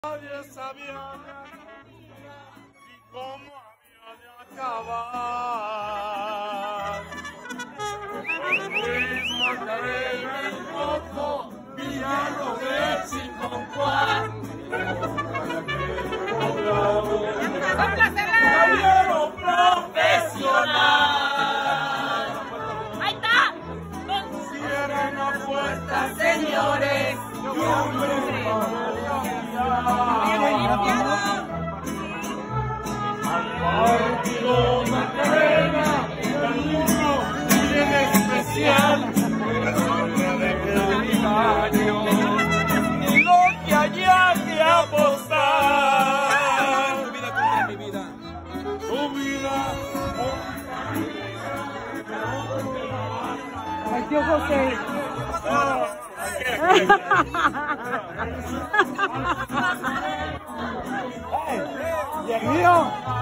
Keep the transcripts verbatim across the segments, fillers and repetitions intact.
Nadie sabía ni cómo había de acabar. Luis Macarena, el Coco, Villarroel, y con Juan. Caballero profesional. Ahí está. Cierren la puerta, señores. Y hombre, al partido Macarena, el niño bien especial, de que el año ni lo que haya que apostar. Tu vida contra mi vida, tu vida. Ay, tío José. Dios mío.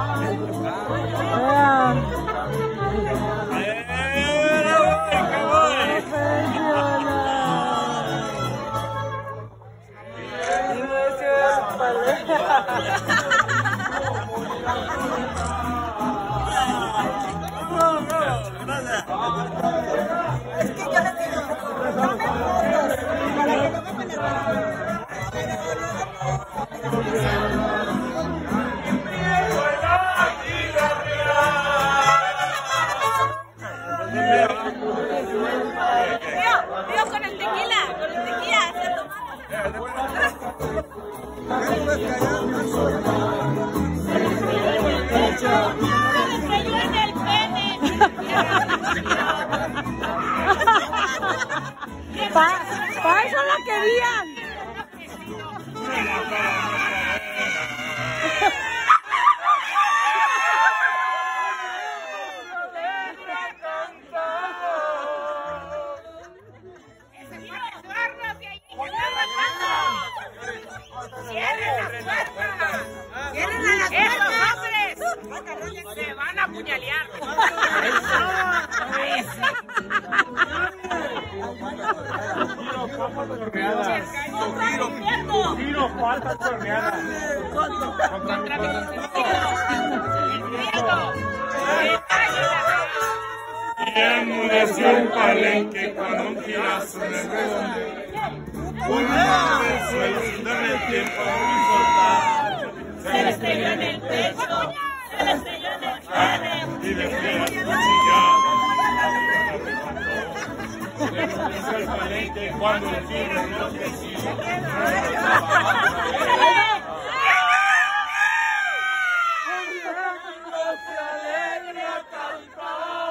Es que yo le digo, no me fotos, para que no me Tío, tío, con el tequila, con el tequila, se estrelló en el pene. Pa, pa eso la querían. ¡Cierren las puertas! ¡Cierren las puertas! ¡Esos hombres se van a apuñalear! Tiro, falta chorreada. Contra mi consentido. Y enmudeció el palenque con un tirazo en el redondo. Un hombre del suelo sin darle tiempo a soltar. Se le estrelló en el pecho, se le estrelló en el pene. Y desde la cuchillada. Se le enmudeció el palenque cuando el tigre enloqueció. Se alegra cantar.